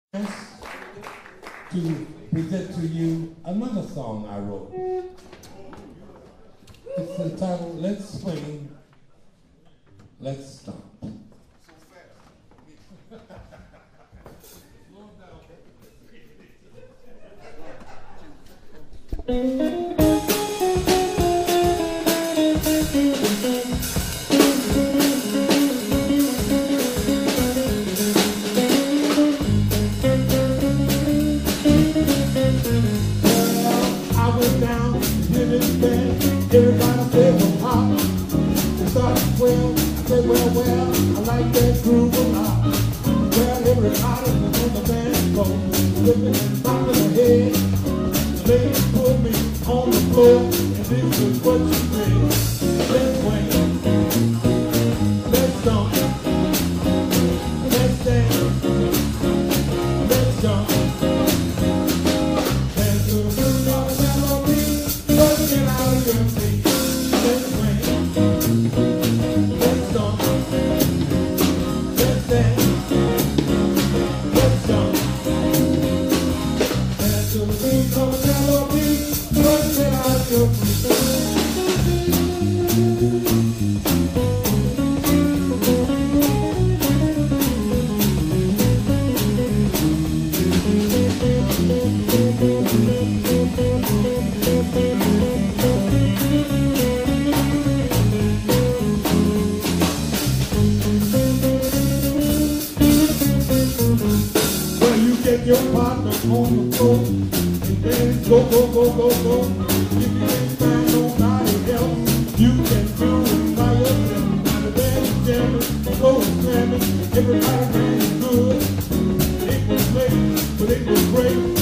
To present to you another song I wrote. It's entitled Let's Swing, Let's Stomp. Everybody said, well, pop. It started well. I said, well, I like that groove a lot. Well, everybody was on the dance floor, flipping and bopping their head. The lady put me on the floor, and this is what she said. Let's swing, let's stomp, let's dance, let's jump. Dance to the rhythm of the melody, let's get out of your feet. Get your partner on the floor and then go. If you can't find nobody else, you can do it by yourself. Now the band is jamming, go slamming, everybody ran good. It was late, but it was great.